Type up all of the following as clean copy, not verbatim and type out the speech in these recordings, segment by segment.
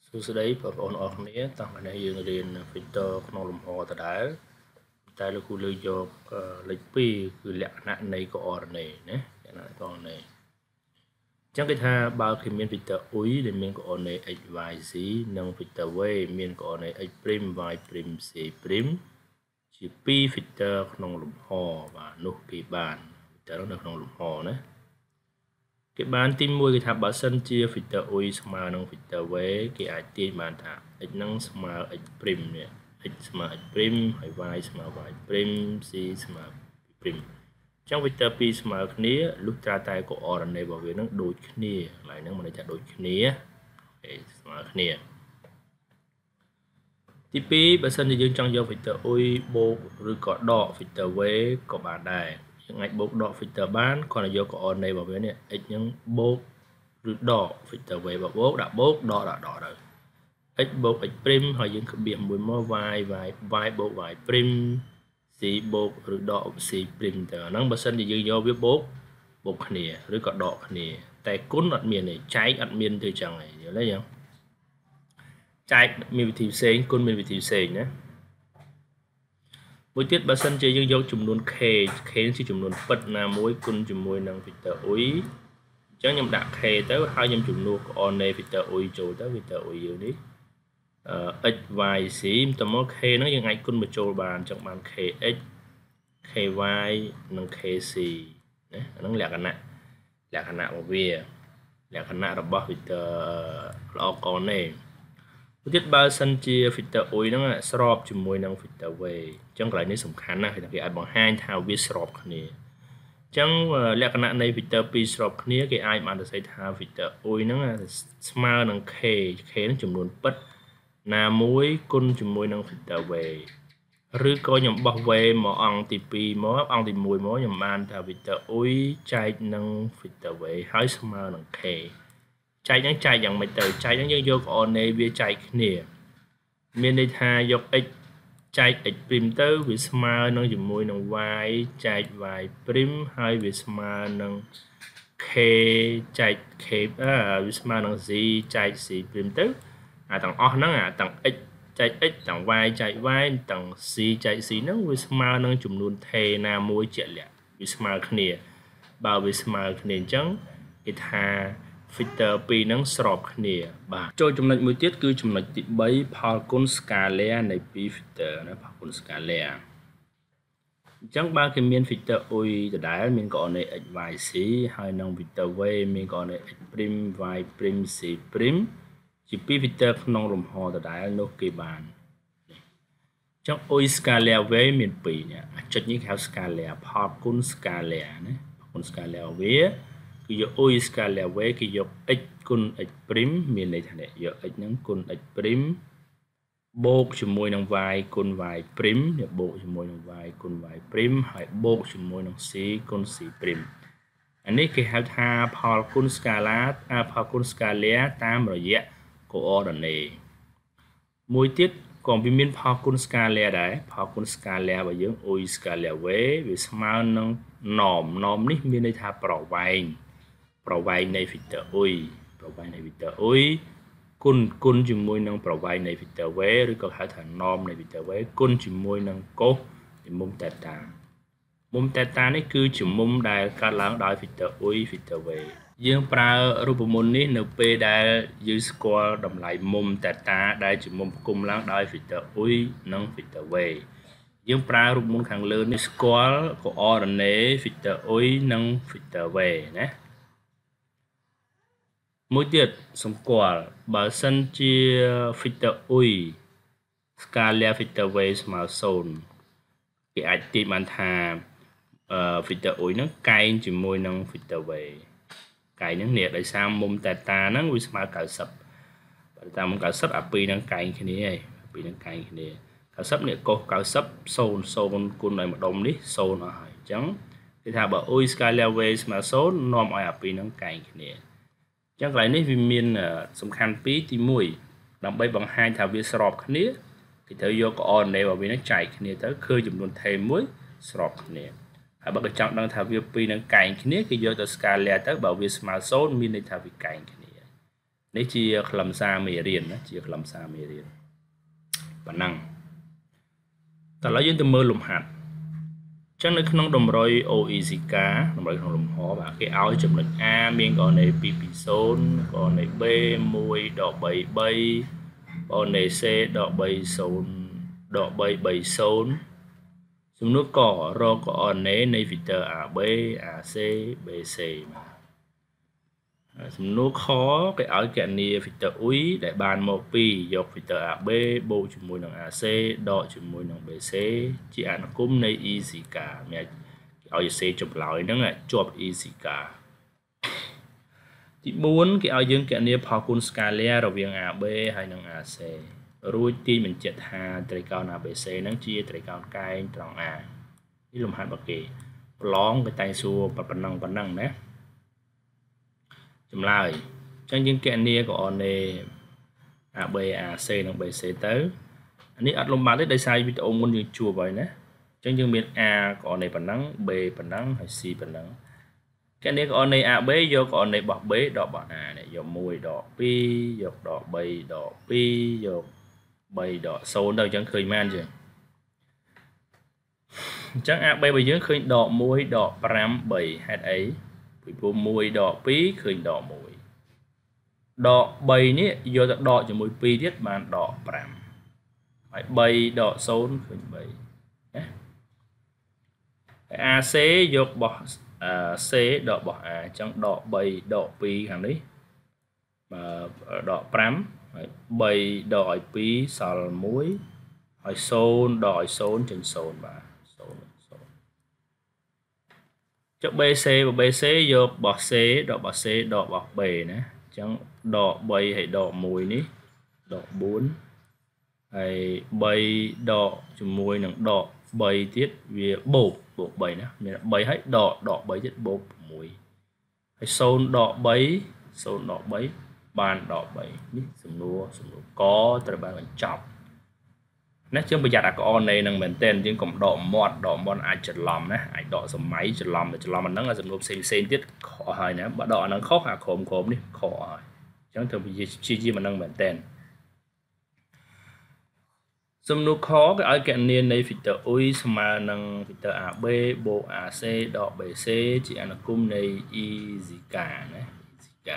Số số đấy và ổn ổn này tăng là này dương riêng filter không làm họ ta đã tại là khu lưu cho lịch pi cứ lẹ nạn này có ở này nhé nạn còn này chẳng cái tha bao khi miền filter úi để miền có ở này h vài xí nâng filter way miền có ở này h prim vài prim c prim chỉ pi filter không làm họ và nút cái bàn filter nó không làm họ nhé cái bàn tim môi cái tháp bảo sân chia filter ui smart nâng filter way cái ai tiên bàn tháp h nâng smart h prim nè h smart h prim hay y smart y prim c smart prim trong filter p smart kia lúc tra tay của or này bảo vệ nó đôi kia lại nó mà này chặt đôi kia smart kia tp bảo sân thì dương trong do filter ui bộ rồi có đỏ filter way có bàn đài ngay bột đỏ filter bán còn là do có on này bảo vệ này ít những bột rồi đỏ filter về và bột đỏ rồi ít bột ít prim hoặc những cái biển mùi mơ vài bột vài prim xì bột rồi đỏ xì prim từ nó bớt sân thì dương do biết bột khỉ rồi có đỏ khỉ tay cún ở miền này trái ở miền từ chẳng này nhớ lấy không trái miền thịt xén cún miền thịt xén nhé mỗi tiết bà sân chơi dương dấu chùm luôn khề chỉ chùm luôn bật là mỗi cún chùm môi năng filter úi chẳng nhầm đã khề tới hai nhầm chùm luôn on này filter úi trôi tới filter úi nhiều đi x vài xí tầm mốt khề nó như ngay cún mà trôi bàn trong bàn khề x khề y năng khề xì nó lẹ khả nạ một vía lẹ khả nạ đọc bao filter lo con này tiết ba sân chia filter úi nó là srop chùm môi năng filter về chẳng lại nếu sủng khán là cái ai bằng hai thao viết srop này chẳng lẽ cái này filter p srop này cái ai mà được xây thao filter úi nó là smart năng khề nó chùm luôn bất là muối côn chùm môi năng filter về rư coi nhầm bảo vệ mà ăn thì pi mà ăn thì mùi mà nhầm ăn thao filter úi chạy năng filter về hai smart năng khề chạy những chạy dạng mấy từ chạy những vô còn này về chạy nè miền đây tha dọc x chạy x prim tới vì smart nó dùng môi nông y chạy vài prim hai vì smart nông k chạy k vì smart nông z chạy c prim tới tầng o nó tầng x chạy x tầng y chạy y tầng c chạy c nó vì smart nông dùng luôn thề na môi chạy lẹ vì smart nè bao vì smart nền trắng cái tha filter pi năng srop nè bà choចំណុចមួយទៀតគឺចំណុចទី3ផលគុណ scalar នៃ pi filter ណាផលគុណ scalar អញ្ចឹងបើគេមាន filter ui ដដែលមានក៏នៃ x y c ហើយនឹង filter v មានក៏នៃ x prim y prim c prim ជា pi filter ក្នុងលំហដដែលនោះគេបានអញ្ចឹង ui scalar v មាន2នេះចុចនេះគេហៅ scalar ផលគុណ scalar ណាផលគុណ scalar vគឺយក ui scalar v គឺយក x គុណ x prim មានន័យថានេះយក x ហ្នឹងគុណ x prim បូកជាមួយនឹង y គុណ y prim នេះបូកជាមួយនឹង y គុណ y prim ហើយបូកជាមួយនឹង c គុណ c prim អានេះគេហៅថាផលគុណ scalar ផលគុណ scalar តាមរយៈ coordinate មួយទៀតក៏វាមានផលគុណ scalar ដែរផលគុណ scalar របស់យើង ui scalar v វាស្មើនឹង norm នេះមានន័យថាប្រវែងនៃ filter ui គុណជាមួយនឹងប្រវែងនៃ filter v ឬក៏ហៅថា norm នៃ filter v គុណជាមួយនឹង cos នៃមុំ theta មុំ theta នេះគឺជាមុំដែលកើតឡើងដោយ filter ui filter v យើងប្រើរូបមន្តនេះនៅពេលដែលយើងស្គាល់តម្លៃមុំ theta ដែលជាមុំផ្គុំឡើងដោយ filter ui និង filter v យើងប្រើរូបមន្តខាងលើនេះស្គាល់ coordinate filter ui និង filter v ណាមួយទៀតសម្គាល់បើសិនជា filter ui scalar filter v ស្មើ0គេអាចទាញបានថា filter ui ហ្នឹងកែងជាមួយនឹង filter v កែងហ្នឹងនេះដោយសារមុំ theta ហ្នឹងវាស្មើ90បើតាមមុំ90អាពីរហ្នឹងកែងគ្នាហើយពីរហ្នឹងកែងគ្នា90នេះកុស90 0 គុណដោយម្ដុំនេះ0អស់ហើយអញ្ចឹងគេថាបើ ui scalar v ស្មើ0នាំឲ្យអាពីរហ្នឹងកែងគ្នាចឹងកន្លែងនេះវាមានសំខាន់ពីរទី1ដើម្បីបង្ហាញថាវាស្របគ្នាគេត្រូវយក coordinate របស់វានឹងចែកគ្នាទៅឃើញចំនួនថេមួយស្របគ្នាហើយបើគេចង់ដឹងថាវាពីរនឹងកែងគ្នាគេយកទៅ scalar ទៅបើវាស្មើ0មានន័យថាវាកែងគ្នានេះជាខ្លឹមសារមេរៀនណាជាខ្លឹមសារមេរៀនប៉ុណ្ណឹងតើឥឡូវយើងទៅមើលលំហាត់ចឹងនៅក្នុងតម្រុយ OECK តម្រុយក្នុងលំហបាទគេឲ្យចំណុច A មានករណី2 2 0ករណី B 1 ដក 3 3ករណី C ដក 3 0 ដក 3 3 0សំណួរករកករណីនៃ vector AB AC BC សំណួរខគេឲ្យគណនា vector ឧយដែលបានមកពីយក vector AB បូកជាមួយនឹង AC ដកជាមួយនឹង BC ជាអនុគមនៃ ECK មានឲ្យ C ចម្លើយហ្នឹងជាប់ ECK ទី4គេឲ្យយើងគណនាផលគុណ scalar រវាង AB ហើយនិង AC រួចទាញបញ្ជាក់ថាត្រីកោណ ABC ហ្នឹងជាត្រីកោណកែងត្រង់ A នេះលំហាត់របស់គេប្រឡងគេតែងសួរប៉ុណ្ណឹងណាចម្លើយអញ្ចឹងយើងគណនាករណី AB AC និង BC ទៅអានេះអត់លំបាកទេដោយសារវីដេអូមុនយើងជួបហើយណាអញ្ចឹងយើងមាន A ករណីប៉ុណ្ណឹង B ប៉ុណ្ណឹងហើយ C ប៉ុណ្ណឹងគណនាករណី AB យកករណីរបស់ B ដករបស់ A នេះយក1ដក2យកដក3ដក2យក3ដក0ទៅអញ្ចឹងឃើញមែនចឹងអញ្ចឹង AB របស់យើងឃើញដក1ដក5 3ហេតុអីពីព្រោះ1ដក2ឃើញដក1ដក3នេះយកទៅដកជាមួយ2ទៀតបានដក5ហើយ3ដក0ឃើញ3ណាហើយ AC យករបស់ C ដករបស់ A អញ្ចឹងដក3ដក2ខាងនេះដក5ហើយ3ដកឲ្យ2សល់1ហើយ0ដកឲ្យ0ចេញ0បាទចុះ BC យករបស់ C ដករបស់ C ដករបស់ B ណាអញ្ចឹងដក3ហើយដក1នេះដក4ហើយ3ដកជាមួយនឹងដក3ទៀតវាបូក3ណាមាន3ហើយដក3ទៀតបូក6ហើយ0ដក3បានដក3នេះសំណួរកត្រូវបានបញ្ចប់ណាយើងប្រយ័ត្នអាករណីនឹងមែនតើយើងកុំដកមាត់អាចច្រឡំណាអាចដកសម័យច្រឡំអាហ្នឹងអាសំណួរផ្សេងទៀតខុសហើយណាបើដកអាហ្នឹងខុសអាក្រុមនេះខុសហើយអញ្ចឹងត្រូវព្យាយាមអាហ្នឹងមែនតើសំណួរខគេឲ្យគណនានៃ vector ឧយស្មើនឹង vector AB បូក AC ដក BC ជាអនុគមនៃ ECK ណាECK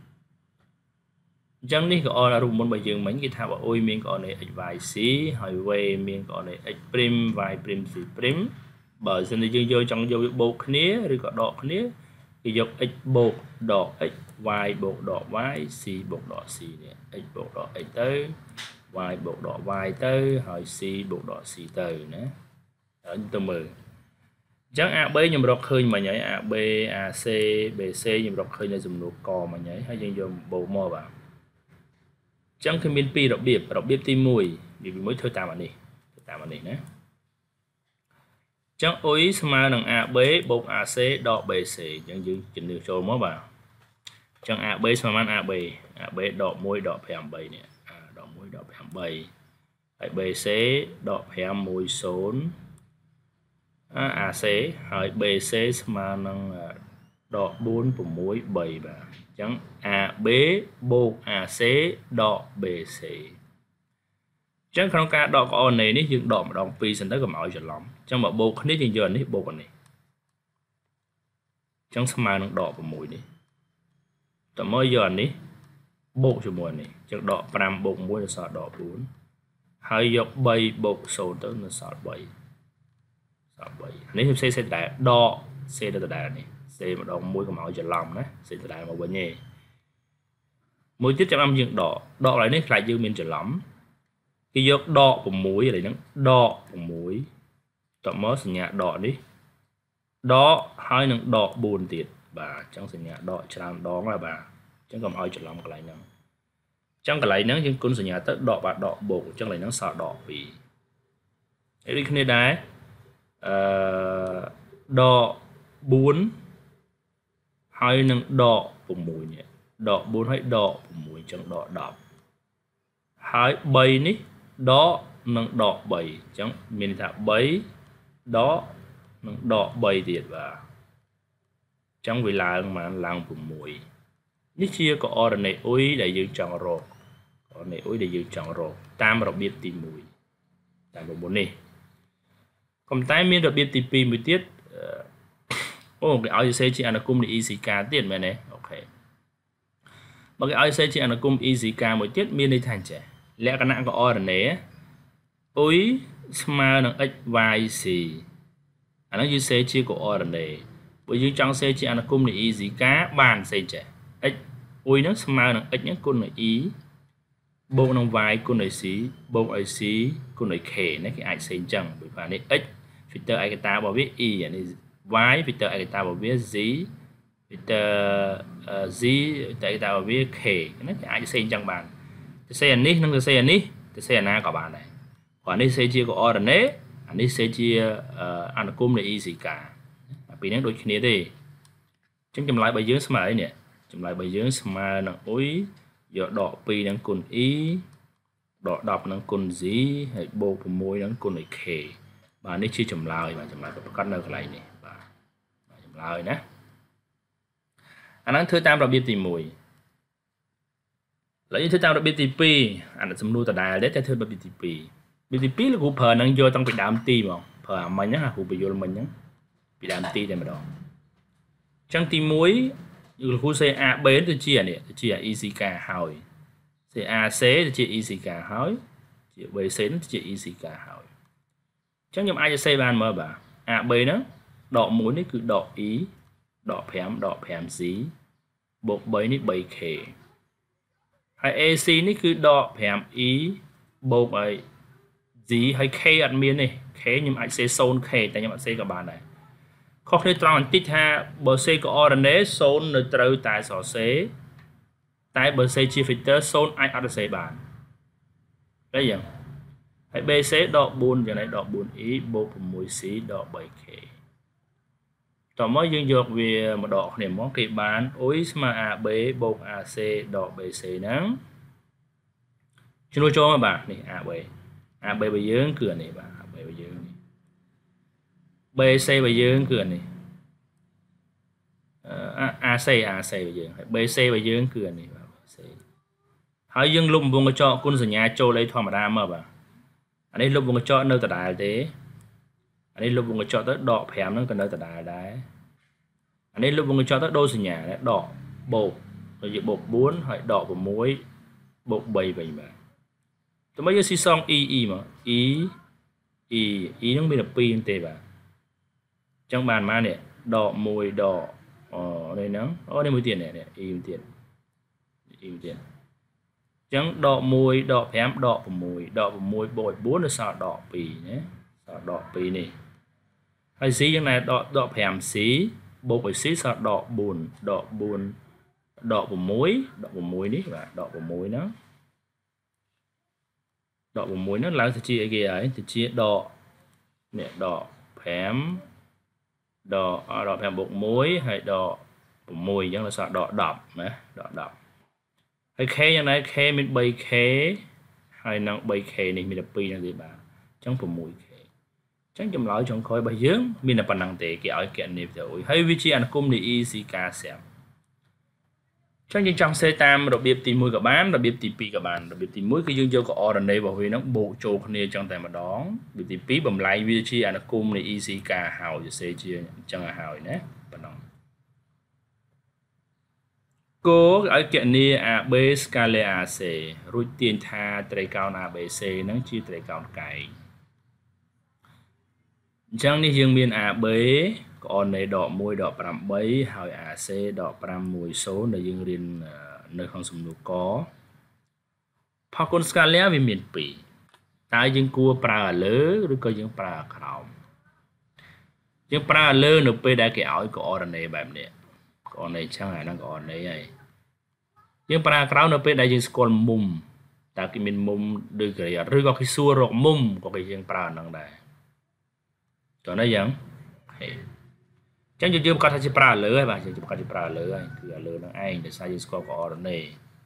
អញ្ចឹងនេះក៏អររូបមុនរបស់យើងមិញគេថាបើអ៊ុយមានករណី x y c ហើយ v មានករណី x' y' c' បើសិនជាយើងចង់យកវាបូកគ្នាឬក៏ដកគ្នាគេយក x បូកដក x y បូកដក y c បូកដក c នេះ x បូកដក x ទៅ y បូកដក y ទៅហើយ c បូកដក c ទៅណាហើយទៅមើលអញ្ចឹង AB ខ្ញុំរកឃើញមិញហើយ AB AC BC ខ្ញុំរកឃើញនៅសំណួរកមិញហើយយើងយកបូកមកបាទចឹងគឺមាន2របៀបទី1ធ្វើតាមអានេះណាចឹងអ៊ុយស្មើនឹង AB បូក AC ដក BC ចឹងយើងជំនឿចូលមកបាទចឹង AB ស្មើនឹង AB ដក1ដក5 3នេះដក1ដក5 3ហើយ BC ដក5 1 0 AC ហើយ BC ស្មើនឹងដក4 6 3បាទអញ្ចឹង AB បូក AC ដក BC អញ្ចឹងក្នុងការដកករណីនេះយើងដកម្ដង2សិនទៅកុំឲ្យច្រឡំអញ្ចឹងបើបូកគ្នាយើងយកអានេះបូកអានេះអញ្ចឹងស្មើនឹងដក6នេះតើមកយកអានេះបូកជាមួយនេះអញ្ចឹងដក5បូក1នៅសល់ដក4ហើយយក3បូក0ទៅនៅសល់3នេះផ្សេងដែរដក C ទៅដដែលនេះសេម្ដងមួយកុំឲ្យច្រឡំណាសេដដែលមកវិញទេមួយទៀតចាំយើងដកកន្លែងនេះខ្លាចយើងមានច្រឡំគេយកដក6ឥឡូវហ្នឹងដក6តមកសញ្ញាដកនេះដកហើយនឹងដក4ទៀតបាទអញ្ចឹងសញ្ញាដកច្រើនដងហើយបាទអញ្ចឹងកុំឲ្យច្រឡំកន្លែងហ្នឹងអញ្ចឹងកន្លែងហ្នឹងយើងគុណសញ្ញាទៅដកបាទដកបូកអញ្ចឹងកន្លែងហ្នឹងសល់ដក2ហើយដូចគ្នាដែរដក4ហើយនឹងដក6នេះដក4ហើយដក6អញ្ចឹងដក10ហើយ3នេះដកនឹងដក3អញ្ចឹងមានន័យថា3ដកនឹងដក3ទៀតបាទអញ្ចឹងវាឡើង6 នេះជាកអរណេអ៊ុយដែលយើងចង់រកកអរណេអ៊ុយដែលយើងចង់រកតាមរបៀបទី1តាមរបបនេះប៉ុន្តែមានរបៀបទី2មួយទៀតអូគេឲ្យសេជាអនុគមនៃ ECK ទៀតមែនទេអូខេបើគេឲ្យសេជាអនុគម ECK មួយទៀតមានន័យថាចេះលក្ខណៈកអរណេអ៊ុយស្មើនឹង XYC អានោះយើងសេជាកអរណេបើយើងចង់សេជាអនុគមនៃ ECK បានសេចេះ x អ៊ុយហ្នឹងស្មើនឹង x ហ្នឹងគុណនឹង e បូកនឹង y គុណនឹង c បូកឲ្យ c គុណនឹង k ណាគេអាចសេអញ្ចឹងដូចថានេះ x vector ឯកតារបស់វា e អានេះ y vector ឯកតារបស់វា z vector z vector ឯកតារបស់វា k ណាគេអាចសេអញ្ចឹងបានទៅសេអានេះនិងទៅសេអានេះទៅសេអាណាក៏បានដែរព្រោះអានេះសេជាកអរណេអានេះសេជាអនុគមនៃ ECK ពីនេះដូចគ្នាទេអញ្ចឹងចម្លើយរបស់យើងស្មើអីនេះចម្លើយរបស់យើងស្មើនឹងអ៊ុយយកដក2នឹងគុណ e ដក10នឹងគុណ z ហើយបូក6នឹងគុណ k បាទនេះជាចម្លើយបាទចម្លើយប្រកាសនៅកន្លែងនេះបាទចម្លើយណាអាហ្នឹងធ្វើតាមរបៀបទី1ឡើយយើងធ្វើតាមរបៀបទី2អានេះសំណួរដដែលទេតែធ្វើរបៀបទី2របៀបទី2លោកគ្រូប្រើហ្នឹងយកតាំងពីដើមទីហ្មងប្រើអាមិញហ្នឹងអាគ្រូបញ្យល់មិញហ្នឹងពីដើមទីតែម្ដងអញ្ចឹងទី1លោកគ្រូសេ AB ទៅជានេះទៅជា ECK ហើយសេ AC ទៅជា ECK ហើយជា BC ទៅជា ECK ហើយអញ្ចឹងខ្ញុំអាចសេបានមើលបាទ AB ហ្នឹងដក1នេះគឺដក E ដក5ដក 5C បូក3នេះ 3K ហើយ AC នេះគឺដក 5E បូកឲ្យ G ហើយ K អត់មានទេ K ខ្ញុំអាចសេ 0K តែខ្ញុំអត់សេក៏បានដែរខុសគ្នាត្រង់បន្តិចថាបើសេកអរណេ0នៅត្រូវតែសរសេរតែបើសេជា vector 0អាចអត់សេបានតែយ៉ាងហើយ BC ដក4យ៉ាងនេះដក 4E បូក 6C ដក 3K តោះមកយើងយកវាមកដកគ្នាមកគេបានអ៊ុយស្មើ AB បូក AC ដក BC ហ្នឹងជំនួសចូលមកបាទនេះ AB របស់យើងគឺអានេះបាទ AB របស់យើងនេះ BC របស់យើងគឺអានេះAC របស់យើងហើយ BC របស់យើងគឺអានេះបាទ BC ហើយយើងលុបវងកញ្ចក់គុណសញ្ញាចូលអីធម្មតាមកបាទអានេះលុបវងកញ្ចក់នៅដដែលទេអានេះលុបវងកញ្ចក់ទៅដក5ហ្នឹងក៏នៅដដែលដែរអានេះលុបវងកញ្ចក់ទៅដូរសញ្ញាដកបូកហើយយើងបូក4ហើយដក6បូក3វិញបាទតើមកយើងស៊ីសង e មក e ហ្នឹងមានតែ2ហ្នឹងទេបាទអញ្ចឹងបានមកនេះដក1ដកនេះហ្នឹងអូនេះមួយទៀតនេះ e មួយទៀត e មួយទៀតអញ្ចឹងដក1ដក5ដក6ដក6បូក4នៅសល់ដក2ណាសល់ដក2នេះហើយ c យ៉ាងណាដក 5c បូកឲ្យ c សល់ដក4ដក4ដក6នេះបាទដក6ហ្នឹងដក6ហ្នឹងឡើងទៅជាអីគេហើយទៅជាដកនេះដក5ដក5បូក1ហើយដក6អញ្ចឹងនៅសល់ដក10ណាដក10ហើយ k យ៉ាងណា k មាន 3k ហើយនឹង 3k នេះមានតែ2ហ្នឹងទេបាទអញ្ចឹង 6k អញ្ចឹងចម្លើយចុងក្រោយរបស់យើងមានតែប៉ុណ្ណឹងទេគេឲ្យគណនាទៅហើយវាជាអនុគមនៃ ECK ស្រាប់អញ្ចឹងយើងចង់សេតាមរបៀបទី1ក៏បានរបៀបទី2ក៏បានរបៀបទី1គឺយើងយកកអរណេរបស់វាហ្នឹងបូកចូលគ្នាអញ្ចឹងតែម្ដងរបៀបទី2បំលែងវាជាអនុគមនៃ ECK ហើយសេជាអញ្ចឹងហើយណាប៉ុណ្ណឹងគោឲ្យគណនា AB ស្កាលេ AC រួចទាញថាត្រីកោណ ABC ហ្នឹងជាត្រីកោណកែងអញ្ចឹងនេះយើងមាន AB កអរណេដក1ដក8ហើយ AC ដក510ដែលយើងរៀននៅក្នុងសំណួរកផលគុណស្កាលេវាមាន2តើយើងគួរប្រើឲ្យលើឬក៏យើងប្រើឲ្យក្រោមយើងប្រើឲ្យលើនៅពេលដែលគេឲ្យកអរណេបែបនេះកអរណេចឹងហ្នឹងកអរណេហើយយើងប្រើក្រោមនៅពេលដែលយើងស្គាល់មុំតើគេមានមុំដូចគេឬក៏គេសួររកមុំក៏គេយើងប្រើហ្នឹងដែរតើណាយ៉ាងចឹងយើងប្រកាសថាជាប្រើលើហើយបាទយើងប្រកាសជាប្រើលើហើយគឺលើនឹងឯងដោយសារយើងស្គាល់កអរណេ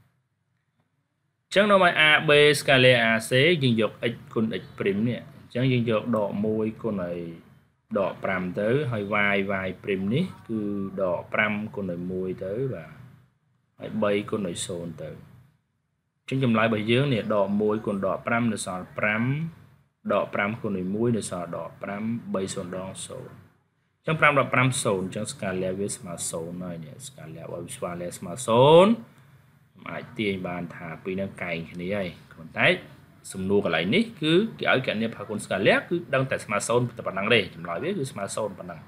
ចឹងនៅមក AB ស្កាលេ AC យើងយក x គុណ x' នេះចឹងយើងយកដក1គុណឲ្យដក5ទៅហើយ y' នេះគឺដក5គុណឲ្យ1ទៅបាទហើយ3គុណដោយ0ទៅចឹងចម្លើយរបស់យើងនេះដក1គុណដក5នៅសល់5ដក5គុណដោយ1នៅសល់ដក5 3 0ដង0ចឹង5ដក5 0ចឹងស្កាលែវាស្មើ0ហើយនេះស្កាលែបើស្កាលែស្មើ0អាចទាញបានថាពីរនឹងកែងគ្នាហើយប៉ុន្តែសំណួរកន្លែងនេះគឺគេឲ្យគណនាផាគុណស្កាលែគឺដឹងតែស្មើ0តែប៉ុណ្ណឹងទេចម្លើយវាគឺស្មើ0ប៉ុណ្ណឹង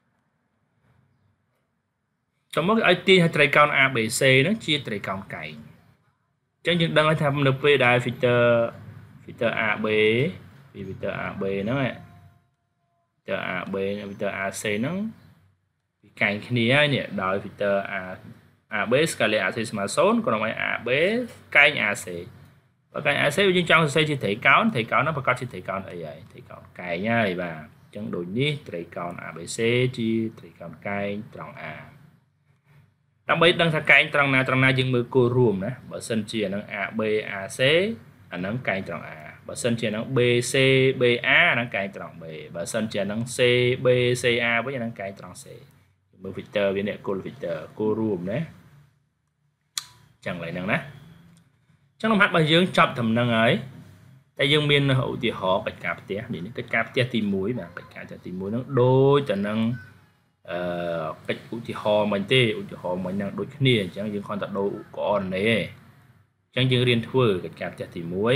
តោះមកឲ្យទាញឲ្យត្រីកោណ ABC ហ្នឹងជាត្រីកោណកែងចឹងយើងដឹងហើយថានៅពេលដែល vector AB ពី vector AB ហ្នឹងvector AB vector AC ហ្នឹងពីកែងគ្នាហើយនេះដោយ vector AB ស្កាលែ AC ស្មើ0ក្រុមឲ្យ AB កែង AC បើកែង AC យើងចង់សរសេរជាត្រីកោណហ្នឹងប្រកាសជាត្រីកោណអីហើយត្រីកោណកែងហើយបាទអញ្ចឹងដូចនេះត្រីកោណ ABC ជាត្រីកោណកែងត្រង់ A ដើម្បីដឹងថាកែងត្រង់ណាយើងមើលគោលរួមណាបើសិនជាអានឹង AB AC អានឹងកែងត្រង់ A បើសិនជាអានឹង BC BA អានឹងកែងត្រង់ B បើសិនជាអានឹង CB CA វិញអានឹងកែងត្រង់ C មើល vector វានេះគោល vector គោលរួមណាចឹងឡើយហ្នឹងណាចឹងលំហាត់របស់យើងចប់ត្រឹមហ្នឹងហើយតែយើងមានឧទាហរណ៍កិច្ចការផ្ទះនេះកិច្ចការផ្ទះទី1បាទកិច្ចការផ្ទះទី1ហ្នឹងដូចតែនឹងកិច្ចឧទាហរណ៍មិញទេឧទាហរណ៍មិញហ្នឹងដូចគ្នាអញ្ចឹងយើងគ្រាន់តែដូរឧបករណ៍នេះអញ្ចឹងយើងរៀនធ្វើកិច្ចការផ្ទះទី1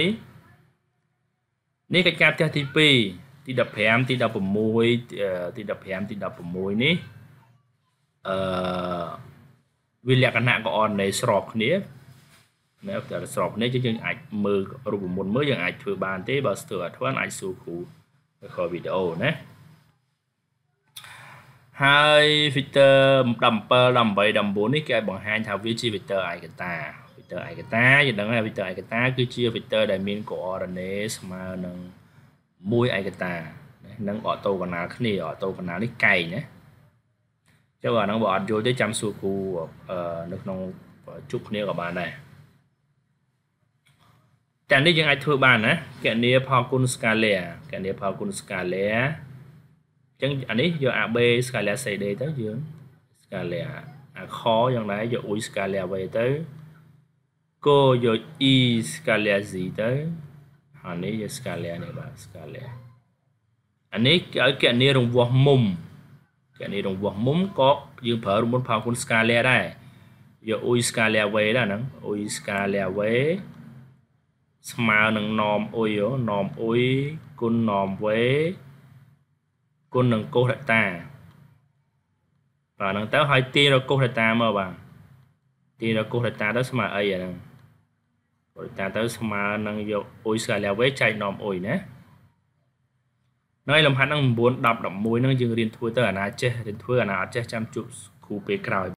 នេះកិច្ចការផ្ទះទី2ទី15ទី16ទី15ទី16នេះវាលក្ខណៈកអននៃស្របគ្នានៅតែស្របគ្នាយើងអាចមើលរូបមន្តមើលយើងអាចធ្វើបានទេបើស្ទើរអត់ធ្វើអាចសួរគ្រូនៅក្រោយវីដេអូណាហើយ vector 17 18 19នេះគេឲ្យបង្ហាញថាវាជា vector ឯកតាយើងដឹងហើយ vector ឯកតាគឺជា vector ដែលមាន coordinate ស្មើនឹង1ឯកតានឹងអូតូកណាល់គ្នាអូតូកណាល់នេះកែងណាចុះអាហ្នឹងបើអត់យល់ទេចាំសួរគ្រូនៅក្នុងជួបគ្នាក៏បានដែរតែនេះយើងអាចធ្វើបានណាគណនាផលគុណស្កាលែអញ្ចឹងអានេះយក AB ស្កាលែ CD ទៅយើងស្កាលែអាខយ៉ាងណាយកអ៊ុយស្កាលែអ្វីទៅគោយក E ស្កាលែ Z ទៅហើយនេះយកស្កាលែនេះបាទស្កាលែអានេះគេឲ្យគណនារង្វាស់មុំក៏យើងប្រើរង្វាស់ផលគុណស្កាលែដែរយកអ៊ុយស្កាលែអ្វីដែរហ្នឹងអ៊ុយស្កាលែអ្វីស្មើនឹងនមអ៊ុយគុណនមវេគុណនឹងកូសដេតាបាទហ្នឹងទៅហើយទាញរកូសដេតាមកបាទទាញរកូសដេតាទៅស្មើអីអាហ្នឹងកូសដេតាទៅស្មើនឹងយកអ៊ុយស្កាលែវេចែកនមអ៊ុយណាហើយលំហាត់ហ្នឹង9 10 11ហ្នឹងយើងរៀនធ្វើទៅអាណាចេះរៀនធ្វើអាណាអត់ចេះចាំជួបគ្រូពេលក្រោយ